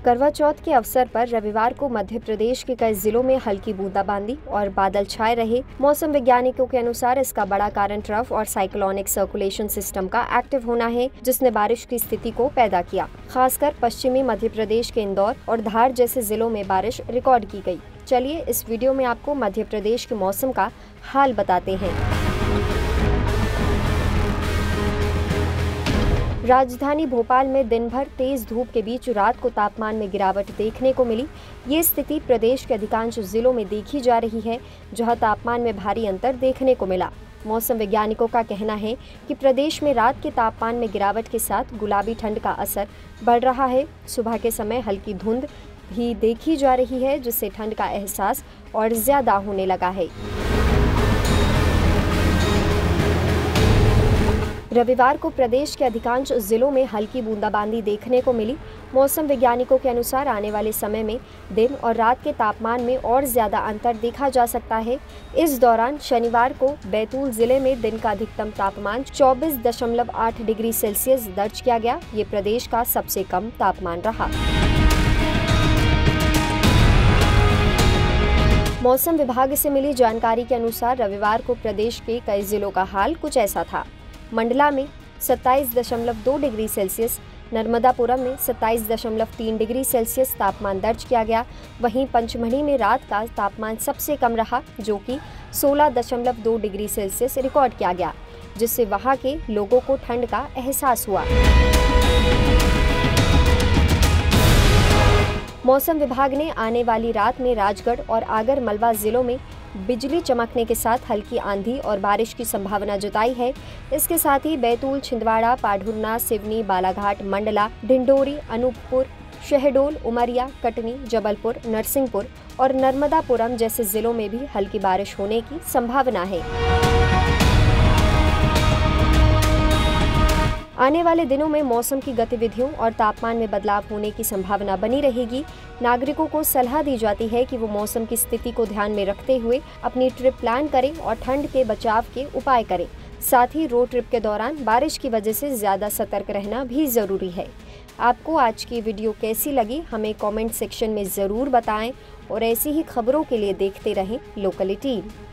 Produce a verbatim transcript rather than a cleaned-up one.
करवा चौथ के अवसर पर रविवार को मध्य प्रदेश के कई जिलों में हल्की बूंदाबांदी और बादल छाए रहे। मौसम वैज्ञानिकों के अनुसार इसका बड़ा कारण ट्रफ और साइक्लोनिक सर्कुलेशन सिस्टम का एक्टिव होना है, जिसने बारिश की स्थिति को पैदा किया। खासकर पश्चिमी मध्य प्रदेश के इंदौर और धार जैसे जिलों में बारिश रिकॉर्ड की गई। चलिए इस वीडियो में आपको मध्य प्रदेश के मौसम का हाल बताते हैं। राजधानी भोपाल में दिन भर तेज धूप के बीच रात को तापमान में गिरावट देखने को मिली। ये स्थिति प्रदेश के अधिकांश जिलों में देखी जा रही है, जहां तापमान में भारी अंतर देखने को मिला। मौसम वैज्ञानिकों का कहना है कि प्रदेश में रात के तापमान में गिरावट के साथ गुलाबी ठंड का असर बढ़ रहा है। सुबह के समय हल्की धुंध भी देखी जा रही है, जिससे ठंड का एहसास और ज्यादा होने लगा है। रविवार को प्रदेश के अधिकांश जिलों में हल्की बूंदाबांदी देखने को मिली। मौसम वैज्ञानिकों के अनुसार आने वाले समय में दिन और रात के तापमान में और ज्यादा अंतर देखा जा सकता है। इस दौरान शनिवार को बैतूल जिले में दिन का अधिकतम तापमान चौबीस दशमलव आठ डिग्री सेल्सियस दर्ज किया गया। ये प्रदेश का सबसे कम तापमान रहा। मौसम विभाग से मिली जानकारी के अनुसार रविवार को प्रदेश के कई जिलों का हाल कुछ ऐसा था। मंडला में सत्ताईस दशमलव दो डिग्री सेल्सियस, नर्मदापुरम में सत्ताईस दशमलव तीन डिग्री सेल्सियस तापमान दर्ज किया गया। वहीं पंचमढ़ी में रात का तापमान सबसे कम रहा, जो कि सोलह दशमलव दो डिग्री सेल्सियस रिकॉर्ड किया गया, जिससे वहां के लोगों को ठंड का एहसास हुआ। मौसम विभाग ने आने वाली रात में राजगढ़ और आगर मालवा जिलों में बिजली चमकने के साथ हल्की आंधी और बारिश की संभावना जताई है। इसके साथ ही बैतूल, छिंदवाड़ा, पाढुरना, सिवनी, बालाघाट, मंडला, डिंडोरी, अनूपपुर, शहडोल, उमरिया, कटनी, जबलपुर, नरसिंहपुर और नर्मदापुरम जैसे जिलों में भी हल्की बारिश होने की संभावना है। आने वाले दिनों में मौसम की गतिविधियों और तापमान में बदलाव होने की संभावना बनी रहेगी। नागरिकों को सलाह दी जाती है कि वो मौसम की स्थिति को ध्यान में रखते हुए अपनी ट्रिप प्लान करें और ठंड के बचाव के उपाय करें। साथ ही रोड ट्रिप के दौरान बारिश की वजह से ज़्यादा सतर्क रहना भी ज़रूरी है। आपको आज की वीडियो कैसी लगी, हमें कमेंट सेक्शन में ज़रूर बताएं और ऐसी ही खबरों के लिए देखते रहें लोकल एटीन।